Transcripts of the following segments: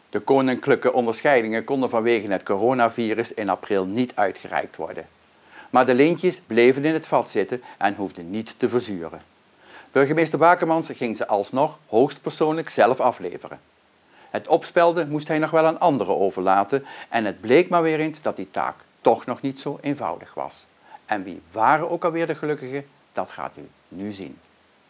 De koninklijke onderscheidingen konden vanwege het coronavirus in april niet uitgereikt worden. Maar de lintjes bleven in het vat zitten en hoefden niet te verzuren. Burgemeester Bakemans ging ze alsnog hoogstpersoonlijk zelf afleveren. Het opspelden moest hij nog wel aan anderen overlaten en het bleek maar weer eens dat die taak toch nog niet zo eenvoudig was. En wie waren ook alweer de gelukkigen, dat gaat u nu zien.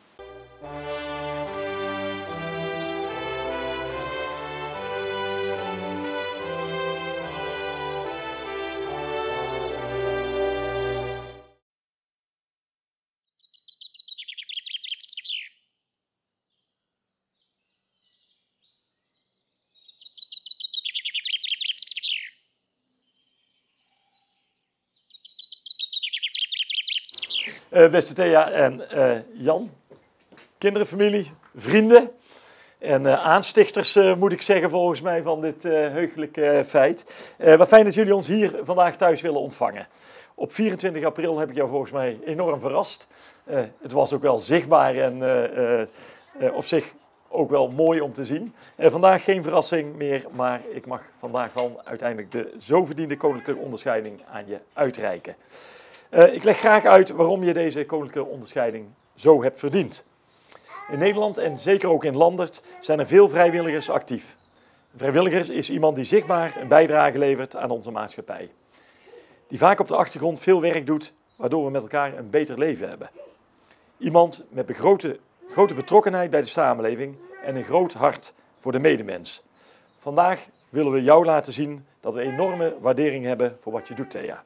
Beste Thea en Jan, kinderen, familie, vrienden en aanstichters moet ik zeggen volgens mij van dit heugelijke feit. Wat fijn dat jullie ons hier vandaag thuis willen ontvangen. Op 24 april heb ik jou volgens mij enorm verrast. Het was ook wel zichtbaar en op zich ook wel mooi om te zien. Vandaag geen verrassing meer, maar ik mag vandaag wel uiteindelijk de zo verdiende koninklijke onderscheiding aan je uitreiken. Ik leg graag uit waarom je deze koninklijke onderscheiding zo hebt verdiend. In Nederland en zeker ook in Landert zijn er veel vrijwilligers actief. Een vrijwilliger is iemand die zichtbaar een bijdrage levert aan onze maatschappij. Die vaak op de achtergrond veel werk doet, waardoor we met elkaar een beter leven hebben. Iemand met grote betrokkenheid bij de samenleving en een groot hart voor de medemens. Vandaag willen we jou laten zien dat we enorme waardering hebben voor wat je doet, Thea.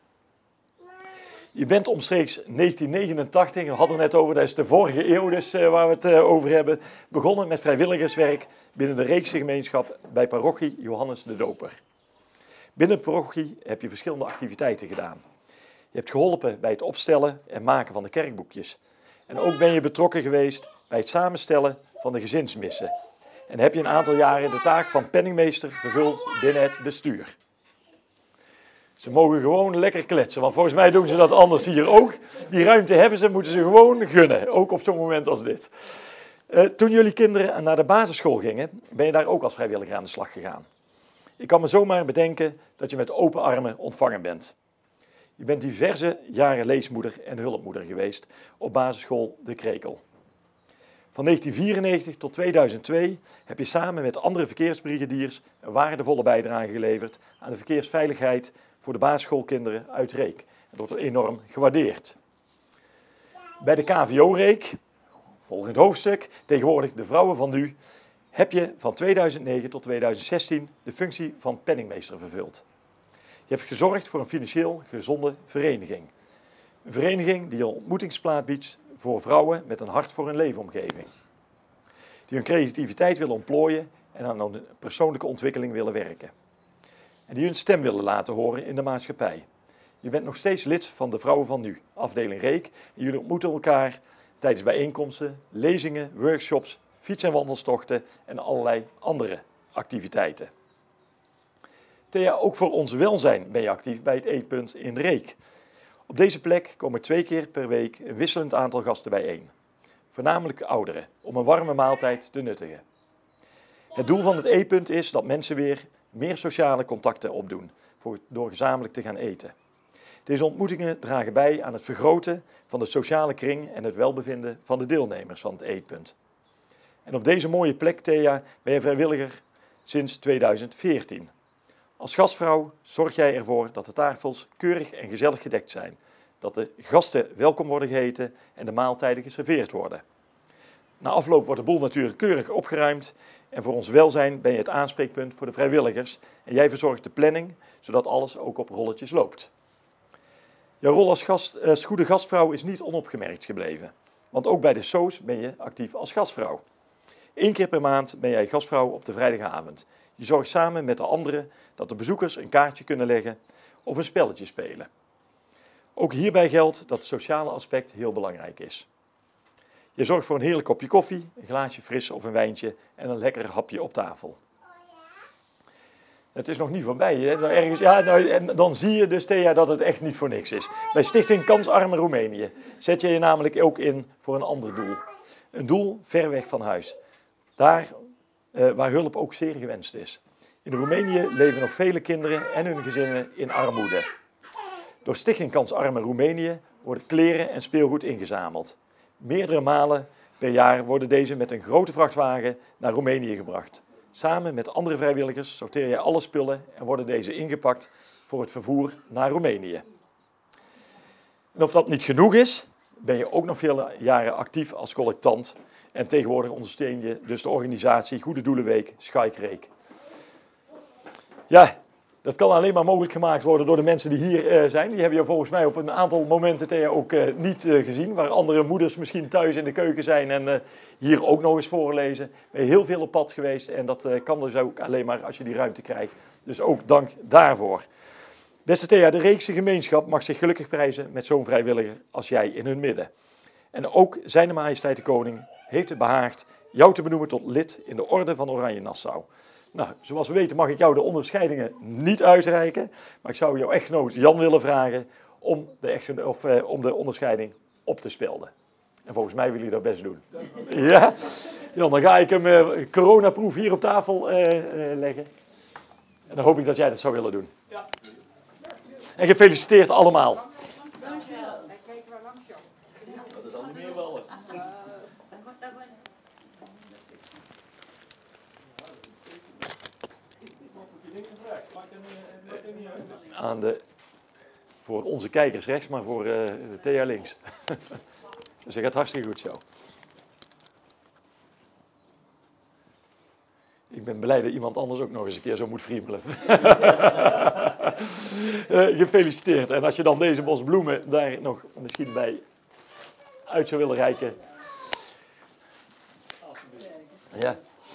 Je bent omstreeks 1989, we hadden het net over, dat is de vorige eeuw dus waar we het over hebben, begonnen met vrijwilligerswerk binnen de Reekse gemeenschap bij parochie Johannes de Doper. Binnen de parochie heb je verschillende activiteiten gedaan. Je hebt geholpen bij het opstellen en maken van de kerkboekjes. En ook ben je betrokken geweest bij het samenstellen van de gezinsmissen. En heb je een aantal jaren de taak van penningmeester vervuld binnen het bestuur. Ze mogen gewoon lekker kletsen, want volgens mij doen ze dat anders hier ook. Die ruimte hebben ze, moeten ze gewoon gunnen, ook op zo'n moment als dit. Toen jullie kinderen naar de basisschool gingen, ben je daar ook als vrijwilliger aan de slag gegaan. Ik kan me zomaar bedenken dat je met open armen ontvangen bent. Je bent diverse jaren leesmoeder en hulpmoeder geweest op basisschool De Krekel. Van 1994 tot 2002 heb je samen met andere verkeersbrigadiers een waardevolle bijdrage geleverd aan de verkeersveiligheid voor de basisschoolkinderen uit Reek. Dat wordt enorm gewaardeerd. Bij de KVO-Reek, volgend hoofdstuk, tegenwoordig de Vrouwen van Nu, heb je van 2009 tot 2016 de functie van penningmeester vervuld. Je hebt gezorgd voor een financieel gezonde vereniging. Een vereniging die een ontmoetingsplaats biedt voor vrouwen met een hart voor een leefomgeving. Die hun creativiteit willen ontplooien en aan hun persoonlijke ontwikkeling willen werken. En die hun stem willen laten horen in de maatschappij. Je bent nog steeds lid van de Vrouwen van Nu, afdeling Reek. En jullie ontmoeten elkaar tijdens bijeenkomsten, lezingen, workshops, fiets- en wandeltochten en allerlei andere activiteiten. Thea, ook voor ons welzijn ben je actief bij het Eetpunt in Reek. Op deze plek komen 2 keer per week een wisselend aantal gasten bijeen. Voornamelijk ouderen, om een warme maaltijd te nuttigen. Het doel van het Eetpunt is dat mensen weer meer sociale contacten opdoen door gezamenlijk te gaan eten. Deze ontmoetingen dragen bij aan het vergroten van de sociale kring en het welbevinden van de deelnemers van het Eetpunt. En op deze mooie plek, Thea, ben je vrijwilliger sinds 2014. Als gastvrouw zorg jij ervoor dat de tafels keurig en gezellig gedekt zijn, dat de gasten welkom worden geheten en de maaltijden geserveerd worden. Na afloop wordt de boel natuurlijk keurig opgeruimd en voor ons welzijn ben je het aanspreekpunt voor de vrijwilligers en jij verzorgt de planning, zodat alles ook op rolletjes loopt. Jouw rol als goede gastvrouw is niet onopgemerkt gebleven, want ook bij de SOS ben je actief als gastvrouw. 1 keer per maand ben jij gastvrouw op de vrijdagavond. Je zorgt samen met de anderen dat de bezoekers een kaartje kunnen leggen of een spelletje spelen. Ook hierbij geldt dat het sociale aspect heel belangrijk is. Je zorgt voor een heerlijk kopje koffie, een glaasje fris of een wijntje en een lekker hapje op tafel. Het is nog niet voorbij, hè? En dan zie je dus, Thea, dat het echt niet voor niks is. Bij Stichting Kansarme Roemenië zet je je namelijk ook in voor een ander doel. Een doel ver weg van huis. Daar waar hulp ook zeer gewenst is. In Roemenië leven nog vele kinderen en hun gezinnen in armoede. Door Stichting Kansarme Roemenië worden kleren en speelgoed ingezameld. Meerdere malen per jaar worden deze met een grote vrachtwagen naar Roemenië gebracht. Samen met andere vrijwilligers sorteer je alle spullen en worden deze ingepakt voor het vervoer naar Roemenië. En of dat niet genoeg is, ben je ook nog vele jaren actief als collectant. En tegenwoordig ondersteun je dus de organisatie Goede Doelenweek Schaikreek. Ja, dat kan alleen maar mogelijk gemaakt worden door de mensen die hier zijn. Die hebben je volgens mij op een aantal momenten ook niet gezien. Waar andere moeders misschien thuis in de keuken zijn en hier ook nog eens voorlezen. Ben je heel veel op pad geweest en dat kan dus ook alleen maar als je die ruimte krijgt. Dus ook dank daarvoor. Beste Thea, de Reekse gemeenschap mag zich gelukkig prijzen met zo'n vrijwilliger als jij in hun midden. En ook Zijne Majesteit de Koning heeft het behaagd jou te benoemen tot lid in de Orde van Oranje-Nassau. Nou, zoals we weten mag ik jou de onderscheidingen niet uitreiken, maar ik zou jouw echtgenoot Jan willen vragen om de onderscheiding op te spelden. En volgens mij wil je dat best doen. Ja? Jan, dan ga ik hem coronaproof hier op tafel leggen. En dan hoop ik dat jij dat zou willen doen. Ja. En gefeliciteerd allemaal. Dankjewel. Kijk waar langs jou. Dat is al niet meer wel. Voor onze kijkers rechts, maar voor Thea links. Dus dat gaat hartstikke goed zo. Ik ben blij dat iemand anders ook nog eens een keer zo moet friemelen. Gefeliciteerd. En als je dan deze bos bloemen daar nog misschien bij uit zou willen reiken. Ja.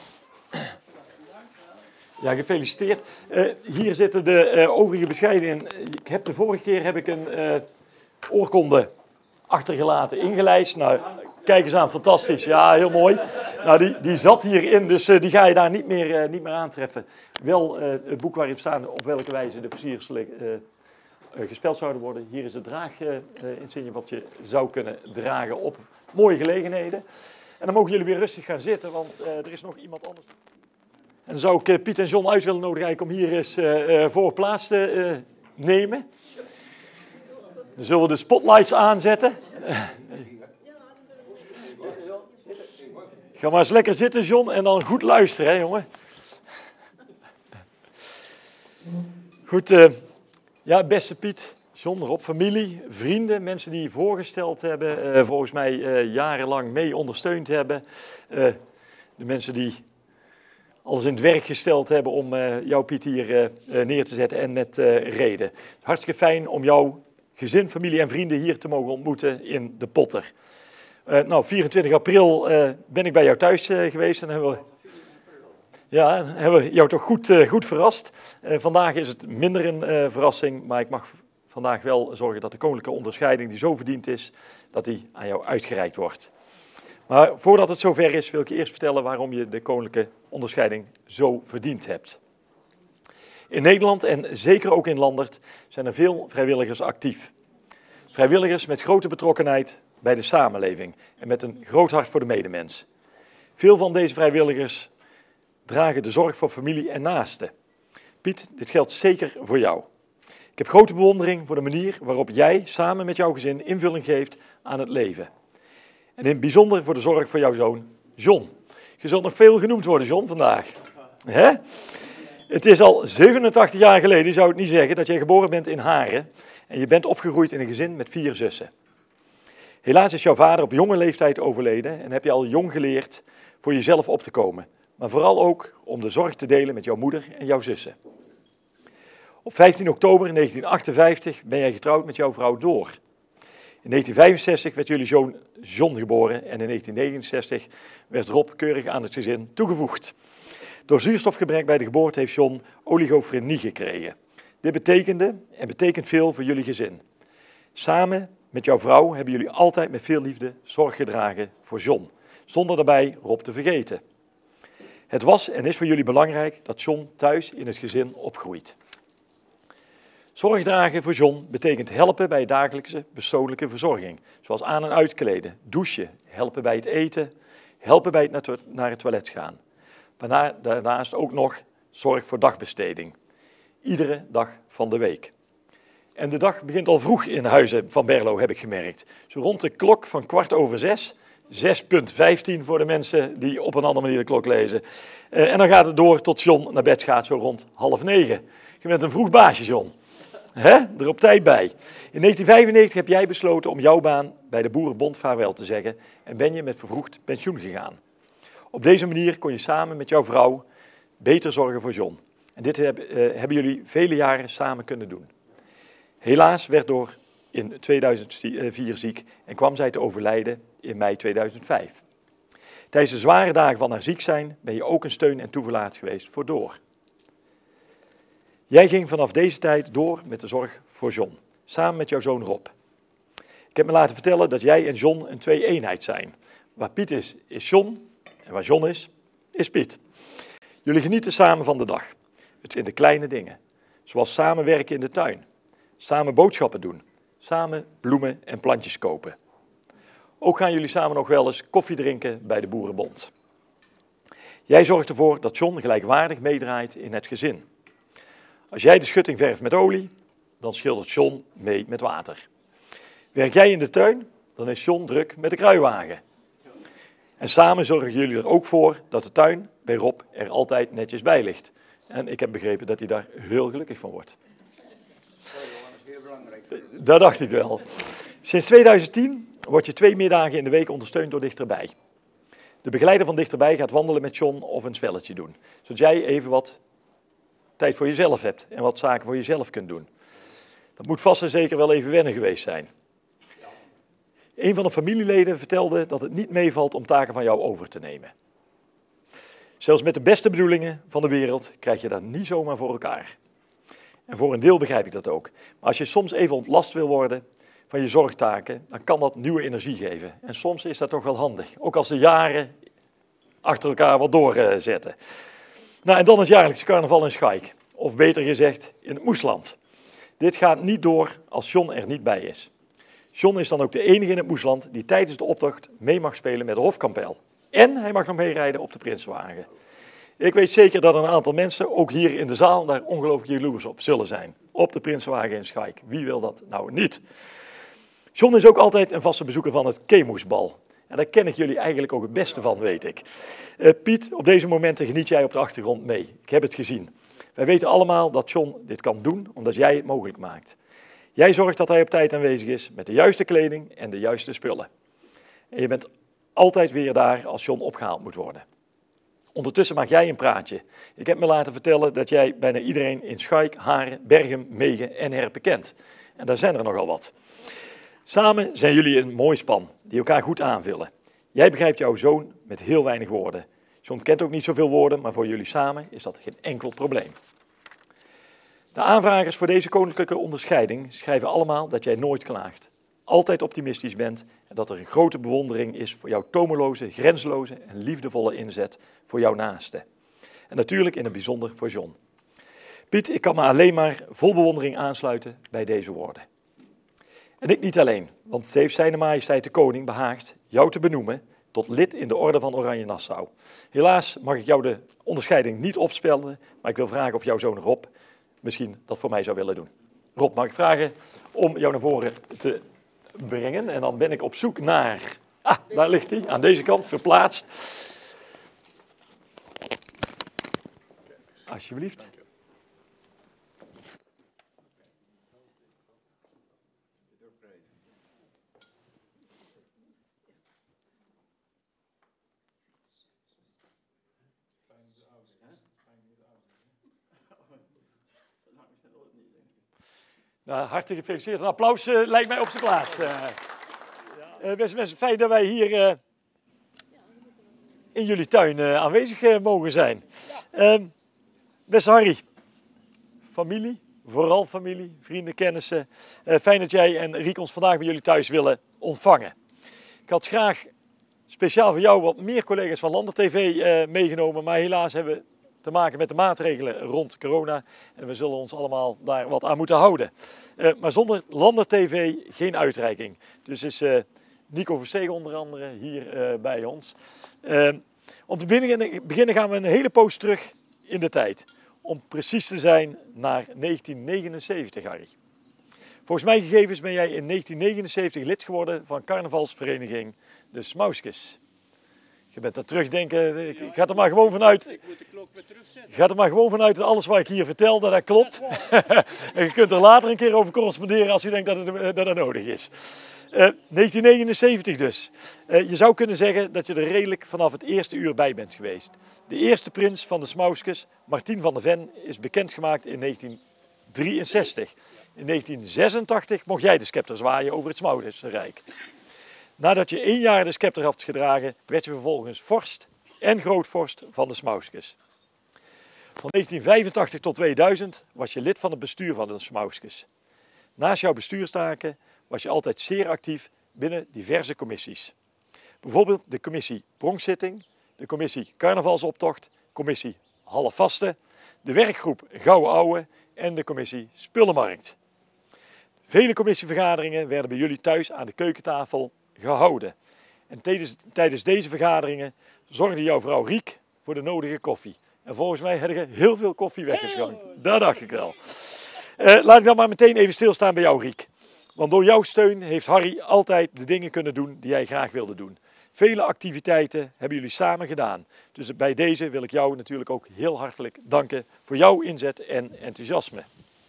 Ja, gefeliciteerd. Hier zitten de overige bescheidingen. De vorige keer heb ik een oorkonde achtergelaten, ingelijst. Nou, kijk eens aan, fantastisch. Ja, heel mooi. Nou, die zat hierin, dus die ga je daar niet meer aantreffen. Wel het boek waarin staat op welke wijze de versierselen gespeld zouden worden. Hier is het draaginsigne wat je zou kunnen dragen op mooie gelegenheden. En dan mogen jullie weer rustig gaan zitten, want er is nog iemand anders. En dan zou ik Piet en John uit willen nodigen om hier eens voor plaats te nemen. Dan zullen we de spotlights aanzetten. Ga maar eens lekker zitten, John, en dan goed luisteren, hè, jongen. Goed, ja, beste Piet, John, Rob, familie, vrienden, mensen die je voorgesteld hebben, volgens mij jarenlang mee ondersteund hebben. De mensen die alles in het werk gesteld hebben om jou, Piet, hier neer te zetten en met reden. Hartstikke fijn om jouw gezin, familie en vrienden hier te mogen ontmoeten in de Potter. 24 april ben ik bij jou thuis geweest en hebben we jou toch goed verrast. Vandaag is het minder een verrassing, maar ik mag vandaag wel zorgen dat de koninklijke onderscheiding die zo verdiend is, dat die aan jou uitgereikt wordt. Maar voordat het zover is, wil ik je eerst vertellen waarom je de koninklijke onderscheiding zo verdiend hebt. In Nederland en zeker ook in Landert zijn er veel vrijwilligers actief. Vrijwilligers met grote betrokkenheid bij de samenleving en met een groot hart voor de medemens. Veel van deze vrijwilligers dragen de zorg voor familie en naasten. Piet, dit geldt zeker voor jou. Ik heb grote bewondering voor de manier waarop jij samen met jouw gezin invulling geeft aan het leven. En in het bijzonder voor de zorg voor jouw zoon, John. Je zult nog veel genoemd worden, John, vandaag. Hè? Het is al 87 jaar geleden, zou ik niet zeggen, dat jij geboren bent in Haren. En je bent opgegroeid in een gezin met 4 zussen. Helaas is jouw vader op jonge leeftijd overleden en heb je al jong geleerd voor jezelf op te komen. Maar vooral ook om de zorg te delen met jouw moeder en jouw zussen. Op 15 oktober 1958 ben jij getrouwd met jouw vrouw Door. In 1965 werd jullie zoon John geboren en in 1969 werd Rob keurig aan het gezin toegevoegd. Door zuurstofgebrek bij de geboorte heeft John oligofrenie gekregen. Dit betekende en betekent veel voor jullie gezin. Samen met jouw vrouw hebben jullie altijd met veel liefde zorg gedragen voor John, zonder daarbij Rob te vergeten. Het was en is voor jullie belangrijk dat John thuis in het gezin opgroeit. Zorg dragen voor John betekent helpen bij dagelijkse persoonlijke verzorging, zoals aan- en uitkleden, douchen, helpen bij het eten, helpen bij het naar het toilet gaan. Maar daarnaast ook nog Zorg voor dagbesteding. Iedere dag van de week. En de dag begint al vroeg in Huizen van Berlo, heb ik gemerkt. Zo rond de klok van 6:15, 6:15 voor de mensen die op een andere manier de klok lezen. En dan gaat het door tot John naar bed gaat, zo rond 8:30. Je bent een vroeg baasje, John. Er op tijd bij. In 1995 heb jij besloten om jouw baan bij de Boerenbond vaarwel te zeggen en ben je met vervroegd pensioen gegaan. Op deze manier kon je samen met jouw vrouw beter zorgen voor John. En dit hebben jullie vele jaren samen kunnen doen. Helaas werd door in 2004 ziek en kwam zij te overlijden in mei 2005. Tijdens de zware dagen van haar ziek zijn ben je ook een steun en toeverlaat geweest voor Door. Jij ging vanaf deze tijd door met de zorg voor John, samen met jouw zoon Rob. Ik heb me laten vertellen dat jij en John een twee-eenheid zijn. Waar Piet is, is John en waar John is Piet. Jullie genieten samen van de dag. Het zijn de kleine dingen, zoals samen werken in de tuin, samen boodschappen doen, samen bloemen en plantjes kopen. Ook gaan jullie samen nog wel eens koffie drinken bij de Boerenbond. Jij zorgt ervoor dat John gelijkwaardig meedraait in het gezin. Als jij de schutting verft met olie, dan schildert John mee met water. Werk jij in de tuin, dan is John druk met de kruiwagen. En samen zorgen jullie er ook voor dat de tuin bij Rob er altijd netjes bij ligt. En ik heb begrepen dat hij daar heel gelukkig van wordt. Dat dacht ik wel. Sinds 2010 word je 2 middagen in de week ondersteund door Dichterbij. De begeleider van Dichterbij gaat wandelen met John of een spelletje doen. Zodat jij even wat tijd voor jezelf hebt en wat zaken voor jezelf kunt doen. Dat moet vast en zeker wel even wennen geweest zijn. Een van de familieleden vertelde dat het niet meevalt om taken van jou over te nemen. Zelfs met de beste bedoelingen van de wereld krijg je dat niet zomaar voor elkaar. En voor een deel begrijp ik dat ook. Maar als je soms even ontlast wil worden van je zorgtaken, dan kan dat nieuwe energie geven. En soms is dat toch wel handig. Ook als de jaren achter elkaar wat doorzetten. Nou, en dan het jaarlijkse carnaval in Schaik. Of beter gezegd, in het Moesland. Dit gaat niet door als John er niet bij is. John is dan ook de enige in het Moesland die tijdens de optocht mee mag spelen met de hofkapel. En hij mag nog meerijden op de Prinsenwagen. Ik weet zeker dat een aantal mensen, ook hier in de zaal, daar ongelooflijk jaloers op zullen zijn. Op de Prinsenwagen in Schaik. Wie wil dat nou niet? John is ook altijd een vaste bezoeker van het Kemoesbal. En daar ken ik jullie eigenlijk ook het beste van, weet ik. Piet, op deze momenten geniet jij op de achtergrond mee. Ik heb het gezien. Wij weten allemaal dat John dit kan doen, omdat jij het mogelijk maakt. Jij zorgt dat hij op tijd aanwezig is met de juiste kleding en de juiste spullen. En je bent altijd weer daar als John opgehaald moet worden. Ondertussen maak jij een praatje. Ik heb me laten vertellen dat jij bijna iedereen in Schaik, Haren, Bergen, Megen en Herpen kent. En daar zijn er nogal wat. Samen zijn jullie een mooi span die elkaar goed aanvullen. Jij begrijpt jouw zoon met heel weinig woorden. John kent ook niet zoveel woorden, maar voor jullie samen is dat geen enkel probleem. De aanvragers voor deze koninklijke onderscheiding schrijven allemaal dat jij nooit klaagt, altijd optimistisch bent en dat er een grote bewondering is voor jouw tomeloze, grenzeloze en liefdevolle inzet voor jouw naaste. En natuurlijk in het bijzonder voor John. Piet, ik kan me alleen maar vol bewondering aansluiten bij deze woorden. En ik niet alleen, want het heeft zijn majesteit de koning behaagd jou te benoemen tot lid in de orde van Oranje-Nassau. Helaas mag ik jou de onderscheiding niet opspelden, maar ik wil vragen of jouw zoon Rob misschien dat voor mij zou willen doen. Rob, mag ik vragen om jou naar voren te brengen? En dan ben ik op zoek naar... Ah, daar ligt hij, aan deze kant, verplaatst. Alsjeblieft. Nou, hartelijk gefeliciteerd. Een applaus lijkt mij op zijn plaats. Beste mensen, fijn dat wij hier in jullie tuin aanwezig mogen zijn. Beste Harry, familie, vooral familie, vrienden, kennissen. Fijn dat jij en Riek ons vandaag bij jullie thuis willen ontvangen. Ik had graag speciaal voor jou wat meer collega's van Lander TV meegenomen, maar helaas hebben we te maken met de maatregelen rond corona. En we zullen ons allemaal daar wat aan moeten houden. Maar zonder Lander TV geen uitreiking. Dus is Nico Verstegen onder andere hier bij ons. Om te beginnen gaan we een hele poos terug in de tijd. om precies te zijn naar 1979, Harry. Volgens mijn gegevens ben jij in 1979 lid geworden van carnavalsvereniging de Smauskes. Je bent er terugdenken, ga er maar gewoon vanuit. Ik moet de klok weer terugzetten. Ga er maar gewoon vanuit dat alles wat ik hier vertel, dat klopt. En je kunt er later een keer over corresponderen als je denkt dat het nodig is. 1979 dus. Je zou kunnen zeggen dat je er redelijk vanaf het eerste uur bij bent geweest. De eerste prins van de Smauskes, Martien van der Ven, is bekendgemaakt in 1963. In 1986 mocht jij de scepter zwaaien over het Smaukenrijk. Nadat je 1 jaar de scepter had gedragen, werd je vervolgens vorst en grootvorst van de Smauskes. Van 1985 tot 2000 was je lid van het bestuur van de Smauskes. Naast jouw bestuurstaken was je altijd zeer actief binnen diverse commissies. Bijvoorbeeld de commissie Pronkzitting, de commissie Carnavalsoptocht, commissie Halfvasten, de werkgroep Gouden Ouwe en de commissie Spullenmarkt. Vele commissievergaderingen werden bij jullie thuis aan de keukentafel gehouden. En tijdens deze vergaderingen zorgde jouw vrouw Riek voor de nodige koffie. En volgens mij heb je heel veel koffie weggeschonken. Dat dacht ik wel. Laat ik dan maar meteen even stilstaan bij jou, Riek. Want door jouw steun heeft Harry altijd de dingen kunnen doen die hij graag wilde doen. Vele activiteiten hebben jullie samen gedaan. Dus bij deze wil ik jou natuurlijk ook heel hartelijk danken voor jouw inzet en enthousiasme.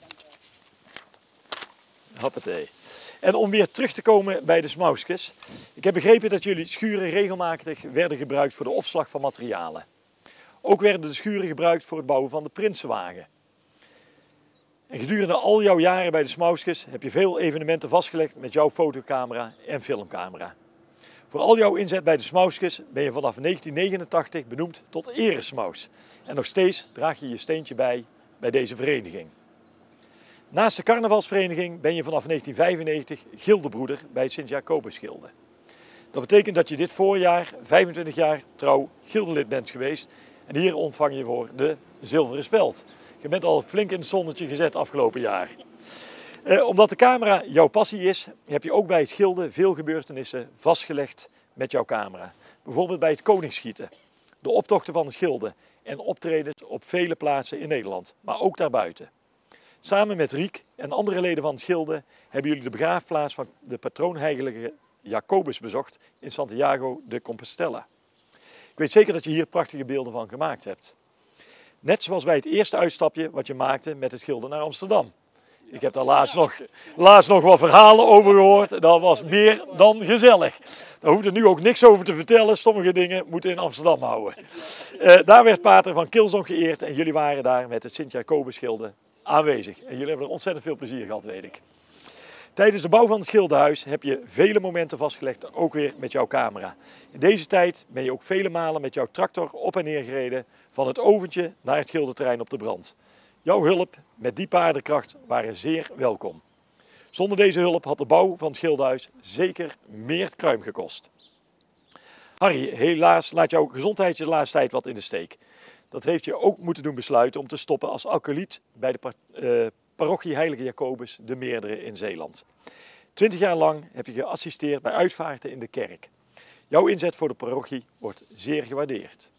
Hoppatee. En om weer terug te komen bij de Smauskes. Ik heb begrepen dat jullie schuren regelmatig werden gebruikt voor de opslag van materialen. Ook werden de schuren gebruikt voor het bouwen van de Prinsenwagen. En gedurende al jouw jaren bij de Smauskes heb je veel evenementen vastgelegd met jouw fotocamera en filmcamera. Voor al jouw inzet bij de Smauskes ben je vanaf 1989 benoemd tot eresmaus. En nog steeds draag je je steentje bij deze vereniging. Naast de carnavalsvereniging ben je vanaf 1995 gildebroeder bij Sint-Jacobusgilde. Dat betekent dat je dit voorjaar 25 jaar trouw gildelid bent geweest. En hier ontvang je voor de zilveren speld. Je bent al flink in het zonnetje gezet afgelopen jaar. Omdat de camera jouw passie is, heb je ook bij het gilden veel gebeurtenissen vastgelegd met jouw camera. Bijvoorbeeld bij het koningsschieten, de optochten van het gilde en optredens op vele plaatsen in Nederland, maar ook daarbuiten. Samen met Riek en andere leden van het gilde hebben jullie de begraafplaats van de patroonheilige Jacobus bezocht in Santiago de Compostela. Ik weet zeker dat je hier prachtige beelden van gemaakt hebt. Net zoals bij het eerste uitstapje wat je maakte met het gilde naar Amsterdam. Ik heb daar laatst nog wat verhalen over gehoord. Dat was meer dan gezellig. Daar hoefde nu ook niks over te vertellen. Sommige dingen moeten in Amsterdam houden. Daar werd Pater van Kilsdonk geëerd en jullie waren daar met het Sint-Jacobusgilde aanwezig. En jullie hebben er ontzettend veel plezier gehad, weet ik. Tijdens de bouw van het schilderhuis heb je vele momenten vastgelegd, ook weer met jouw camera. In deze tijd ben je ook vele malen met jouw tractor op en neer gereden van het oventje naar het schilderterrein op de Brand. Jouw hulp met die paardenkracht waren zeer welkom. Zonder deze hulp had de bouw van het schilderhuis zeker meer kruim gekost. Harry, helaas laat jouw gezondheid je de laatste tijd wat in de steek. Dat heeft je ook moeten doen besluiten om te stoppen als acolyt bij de parochie Heilige Jacobus de Meerdere in Zeeland. 20 jaar lang heb je geassisteerd bij uitvaarten in de kerk. Jouw inzet voor de parochie wordt zeer gewaardeerd.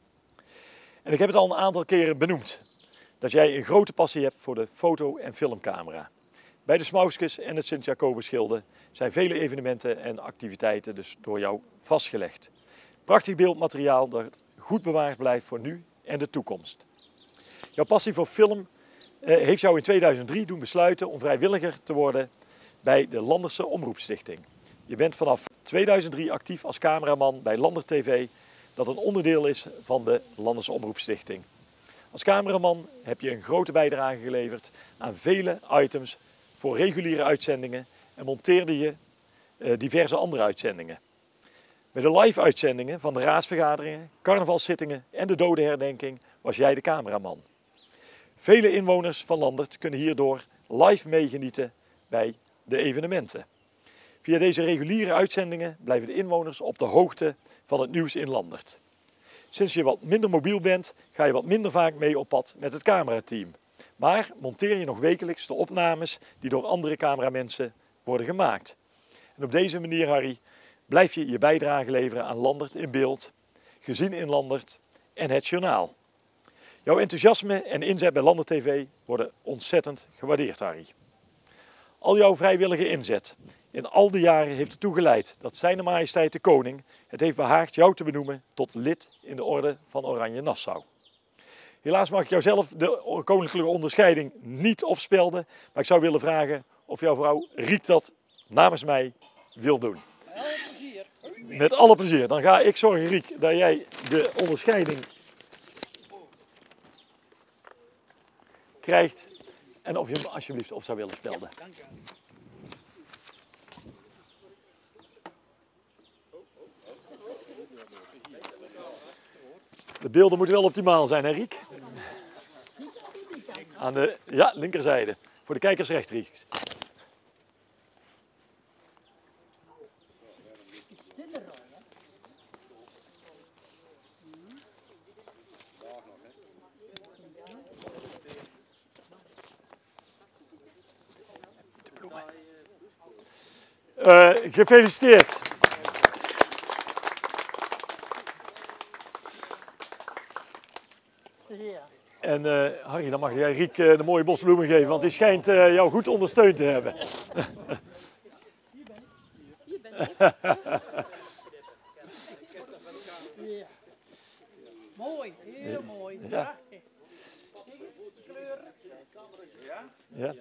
En ik heb het al een aantal keren benoemd, dat jij een grote passie hebt voor de foto- en filmcamera. Bij de Smauskes en het Sint-Jacobusgilde zijn vele evenementen en activiteiten dus door jou vastgelegd. Prachtig beeldmateriaal dat goed bewaard blijft voor nu en de toekomst. Jouw passie voor film heeft jou in 2003 doen besluiten om vrijwilliger te worden bij de Landerse Omroepstichting. Je bent vanaf 2003 actief als cameraman bij Lander TV, dat een onderdeel is van de Landerse Omroepstichting. Als cameraman heb je een grote bijdrage geleverd aan vele items voor reguliere uitzendingen en monteerde je diverse andere uitzendingen. Bij de live-uitzendingen van de raadsvergaderingen, carnavalszittingen en de dodenherdenking was jij de cameraman. Vele inwoners van Landert kunnen hierdoor live meegenieten bij de evenementen. Via deze reguliere uitzendingen blijven de inwoners op de hoogte van het nieuws in Landert. Sinds je wat minder mobiel bent, ga je wat minder vaak mee op pad met het camerateam. Maar monteer je nog wekelijks de opnames die door andere cameramensen worden gemaakt. En op deze manier, Harry, blijf je je bijdrage leveren aan Landert in beeld, gezien in Landert en het journaal. Jouw enthousiasme en inzet bij Landen TV worden ontzettend gewaardeerd, Harry. Al jouw vrijwillige inzet in al die jaren heeft ertoe geleid dat Zijne Majesteit de Koning het heeft behaagd jou te benoemen tot lid in de Orde van Oranje Nassau. Helaas mag ik jou zelf de koninklijke onderscheiding niet opspelden, maar ik zou willen vragen of jouw vrouw Riek dat namens mij wil doen. Met alle plezier. Met alle plezier. Dan ga ik zorgen, Riek, dat jij de onderscheiding krijgt en of je hem alsjeblieft op zou willen spelden. Ja, dank u. De beelden moeten wel optimaal zijn, hè Riek? Aan de linkerzijde. Voor de kijkers recht, Riek. Gefeliciteerd. Ja. En Harry, dan mag jij Riek de mooie bosbloemen geven, want die schijnt jou goed ondersteund te hebben. Hier ben ik. Ja. Mooi, heel mooi. Ja. Prachtig. Kleuren. Ja.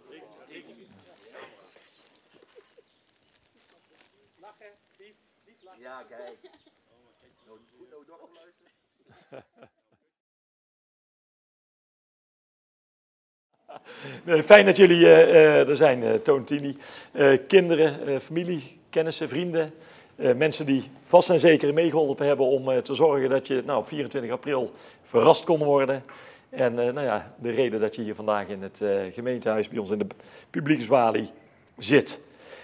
Ja, kijk. Goed doorgeluisterd. Fijn dat jullie er zijn, Toon, Tini. Kinderen, familie, kennissen, vrienden. Mensen die vast en zeker meegeholpen hebben om te zorgen dat je op 24 april verrast kon worden. En de reden dat je hier vandaag in het gemeentehuis bij ons in de publieksbalie zit.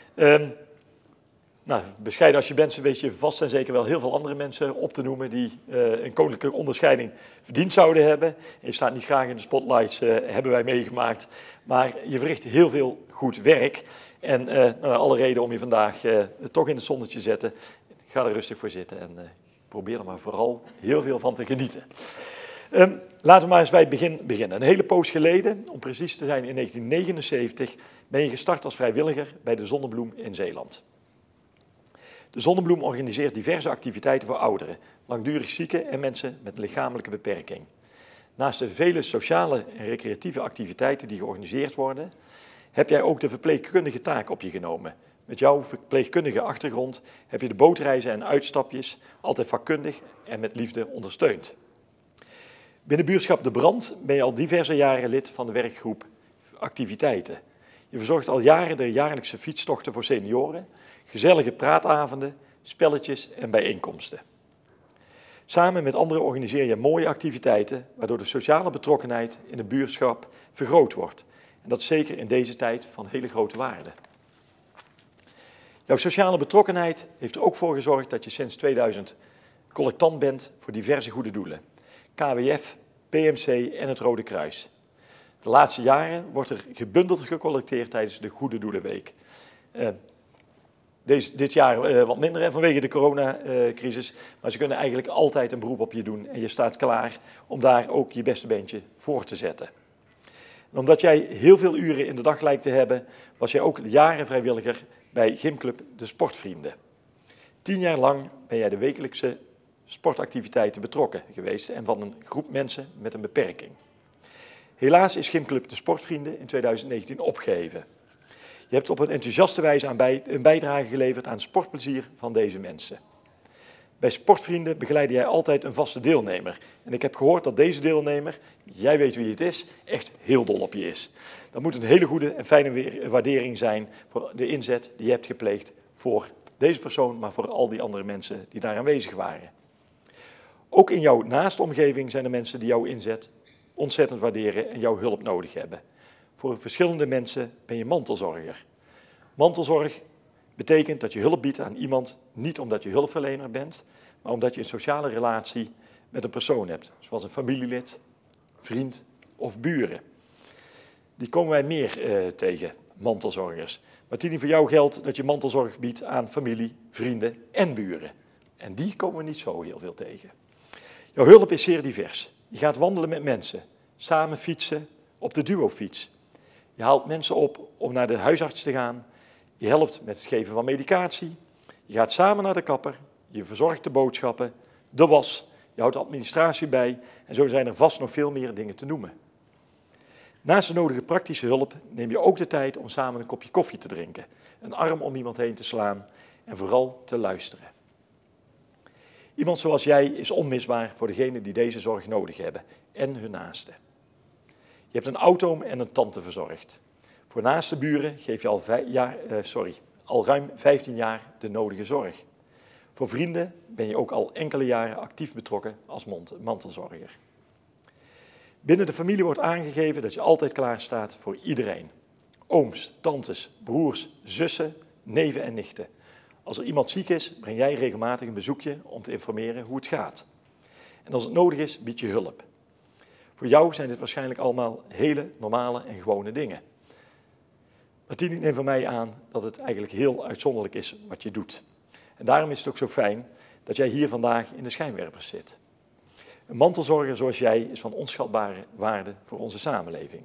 Bescheiden als je bent, weet je vast en zeker wel heel veel andere mensen op te noemen die een koninklijke onderscheiding verdiend zouden hebben. En je staat niet graag in de spotlights, hebben wij meegemaakt. Maar je verricht heel veel goed werk. En alle reden om je vandaag toch in het zonnetje te zetten. Ga er rustig voor zitten en probeer er maar vooral heel veel van te genieten. Laten we maar eens bij het begin beginnen. Een hele poos geleden, om precies te zijn in 1979, ben je gestart als vrijwilliger bij de Zonnebloem in Zeeland. De Zonnebloem organiseert diverse activiteiten voor ouderen, langdurig zieken en mensen met een lichamelijke beperking. Naast de vele sociale en recreatieve activiteiten die georganiseerd worden, heb jij ook de verpleegkundige taak op je genomen. Met jouw verpleegkundige achtergrond heb je de bootreizen en uitstapjes altijd vakkundig en met liefde ondersteund. Binnen buurtschap De Brand ben je al diverse jaren lid van de werkgroep activiteiten. Je verzorgt al jaren de jaarlijkse fietstochten voor senioren, gezellige praatavonden, spelletjes en bijeenkomsten. Samen met anderen organiseer je mooie activiteiten, waardoor de sociale betrokkenheid in de buurtschap vergroot wordt. En dat is zeker in deze tijd van hele grote waarde. Jouw sociale betrokkenheid heeft er ook voor gezorgd dat je sinds 2000 collectant bent voor diverse goede doelen. KWF, PMC en het Rode Kruis. De laatste jaren wordt er gebundeld gecollecteerd tijdens de Goede Doelenweek. Dit jaar wat minder vanwege de coronacrisis, maar ze kunnen eigenlijk altijd een beroep op je doen en je staat klaar om daar ook je beste beentje voor te zetten. En omdat jij heel veel uren in de dag lijkt te hebben, was jij ook jaren vrijwilliger bij Gymclub De Sportvrienden. 10 jaar lang ben jij de wekelijkse sportactiviteiten betrokken geweest en van een groep mensen met een beperking. Helaas is Gymclub De Sportvrienden in 2019 opgeheven. Je hebt op een enthousiaste wijze een bijdrage geleverd aan het sportplezier van deze mensen. Bij Sportvrienden begeleidde jij altijd een vaste deelnemer. En ik heb gehoord dat deze deelnemer, jij weet wie het is, echt heel dol op je is. Dat moet een hele goede en fijne waardering zijn voor de inzet die je hebt gepleegd voor deze persoon, maar voor al die andere mensen die daar aanwezig waren. Ook in jouw naaste omgeving zijn er mensen die jouw inzet ontzettend waarderen en jouw hulp nodig hebben. Voor verschillende mensen ben je mantelzorger. Mantelzorg betekent dat je hulp biedt aan iemand, niet omdat je hulpverlener bent, maar omdat je een sociale relatie met een persoon hebt, zoals een familielid, vriend of buren. Die komen wij meer tegen, mantelzorgers. Maar Tini, voor jou geldt dat je mantelzorg biedt aan familie, vrienden en buren. En die komen we niet zo heel veel tegen. Jouw hulp is zeer divers. Je gaat wandelen met mensen, samen fietsen op de duofiets. Je haalt mensen op om naar de huisarts te gaan. Je helpt met het geven van medicatie. Je gaat samen naar de kapper. Je verzorgt de boodschappen, de was. Je houdt de administratie bij. En zo zijn er vast nog veel meer dingen te noemen. Naast de nodige praktische hulp neem je ook de tijd om samen een kopje koffie te drinken. Een arm om iemand heen te slaan en vooral te luisteren. Iemand zoals jij is onmisbaar voor degenen die deze zorg nodig hebben en hun naasten. Je hebt een oud-oom en een tante verzorgd. Voor naaste buren geef je al ruim 15 jaar de nodige zorg. Voor vrienden ben je ook al enkele jaren actief betrokken als mantelzorger. Binnen de familie wordt aangegeven dat je altijd klaar staat voor iedereen. Ooms, tantes, broers, zussen, neven en nichten. Als er iemand ziek is, breng jij regelmatig een bezoekje om te informeren hoe het gaat. En als het nodig is, bied je hulp. Voor jou zijn dit waarschijnlijk allemaal hele normale en gewone dingen. Maar Tini neemt van mij aan dat het eigenlijk heel uitzonderlijk is wat je doet. En daarom is het ook zo fijn dat jij hier vandaag in de schijnwerpers zit. Een mantelzorger zoals jij is van onschatbare waarde voor onze samenleving.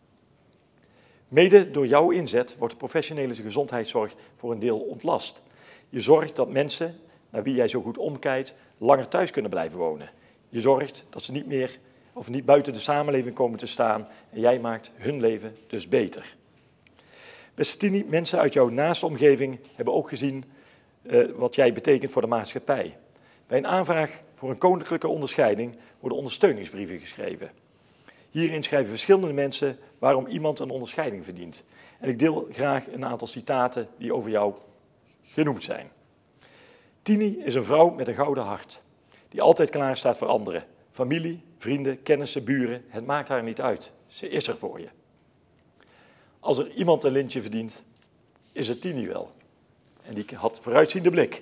Mede door jouw inzet wordt de professionele gezondheidszorg voor een deel ontlast. Je zorgt dat mensen, naar wie jij zo goed omkijkt, langer thuis kunnen blijven wonen. Je zorgt dat ze niet meer of niet buiten de samenleving komen te staan en jij maakt hun leven dus beter. Beste Tini, mensen uit jouw naaste omgeving hebben ook gezien wat jij betekent voor de maatschappij. Bij een aanvraag voor een koninklijke onderscheiding worden ondersteuningsbrieven geschreven. Hierin schrijven verschillende mensen waarom iemand een onderscheiding verdient. En ik deel graag een aantal citaten die over jou genoemd zijn. Tini is een vrouw met een gouden hart, die altijd klaar staat voor anderen. Familie, vrienden, kennissen, buren, het maakt haar niet uit. Ze is er voor je. Als er iemand een lintje verdient, is het Tini wel. En die had vooruitziende blik.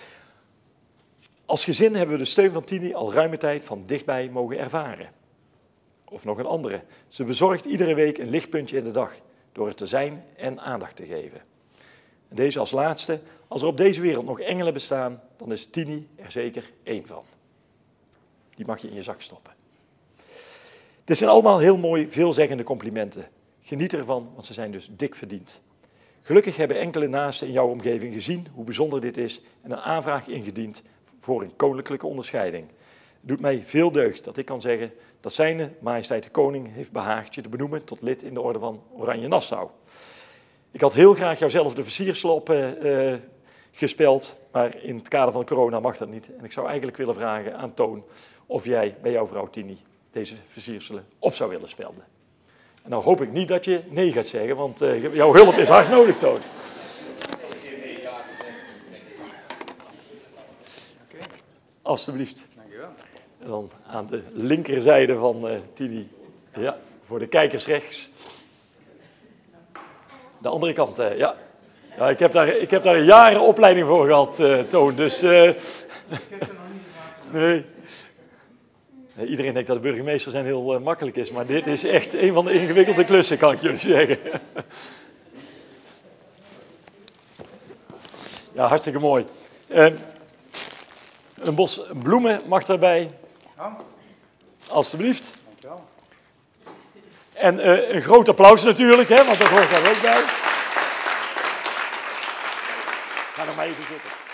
Als gezin hebben we de steun van Tini al ruime tijd van dichtbij mogen ervaren. Of nog een andere. Ze bezorgt iedere week een lichtpuntje in de dag, door er te zijn en aandacht te geven. En deze als laatste. Als er op deze wereld nog engelen bestaan, dan is Tini er zeker één van. Die mag je in je zak stoppen. Dit zijn allemaal heel mooi, veelzeggende complimenten. Geniet ervan, want ze zijn dus dik verdiend. Gelukkig hebben enkele naasten in jouw omgeving gezien hoe bijzonder dit is en een aanvraag ingediend voor een koninklijke onderscheiding. Het doet mij veel deugd dat ik kan zeggen dat Zijne Majesteit de Koning heeft behaagd je te benoemen tot lid in de Orde van Oranje Nassau. Ik had heel graag jouzelf de versiersel gespeld, maar in het kader van corona mag dat niet. En ik zou eigenlijk willen vragen aan Toon of jij bij jouw vrouw Tini deze versierselen op zou willen spelden. En nou hoop ik niet dat je nee gaat zeggen, want jouw hulp is hard nodig, Toon. Alsjeblieft. Dankjewel. En dan aan de linkerzijde van Tini, ja, voor de kijkers rechts. De andere kant, ja. Ja, ik heb daar jaren opleiding voor gehad, Toon, dus... nee. Iedereen denkt dat de burgemeester zijn heel makkelijk is, maar dit is echt een van de ingewikkelde klussen, kan ik jullie zeggen. Ja, hartstikke mooi. Een bos bloemen mag daarbij. Alsjeblieft. Dankjewel. En een groot applaus natuurlijk, hè, want dat hoort daar ook bij. Ga nog maar even zitten.